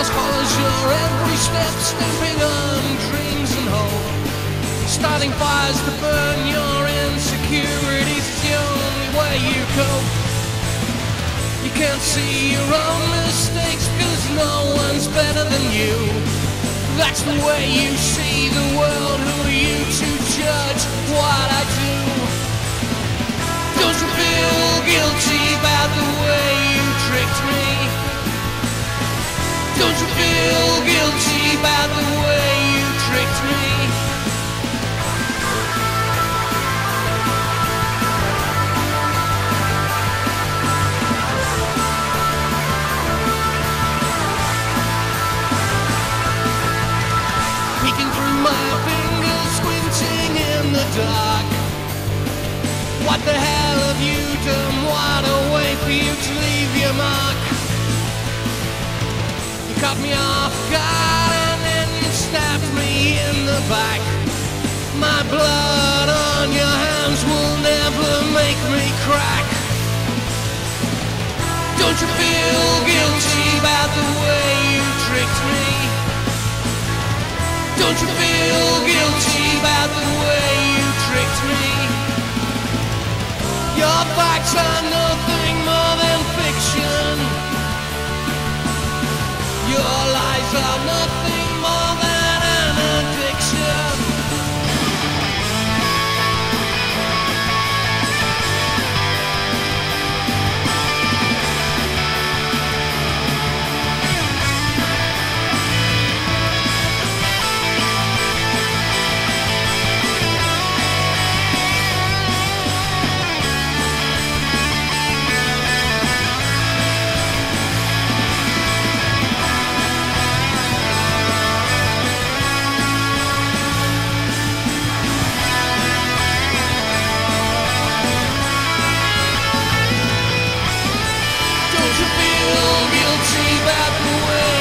chaos follows your every step, stepping on dreams and hope. Starting fires to burn your insecurities is the only way you cope. You can't see your own mistakes cause no one's better than you. That's the way you see the world. Who are you to judge what I do? Don't you feel guilty about the way you tricked me? Don't you feel guilty about the way you tricked me? Peeking through my fingers, squinting in the dark. What the hell have you done? What a way for you to leave your mark. You caught me off guard and then you stabbed me in the back. My blood on your hands will never make me crack. Don't you feel guilty about the way you tricked me? Don't you feel guilty about the way you tricked me? Your facts are nothing more than fiction. Your lies are nothing more than an addiction.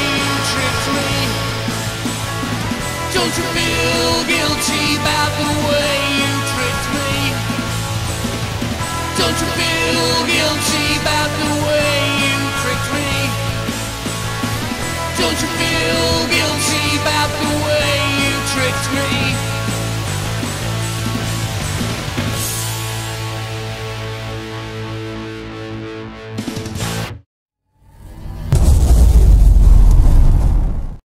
Don't you feel guilty about the way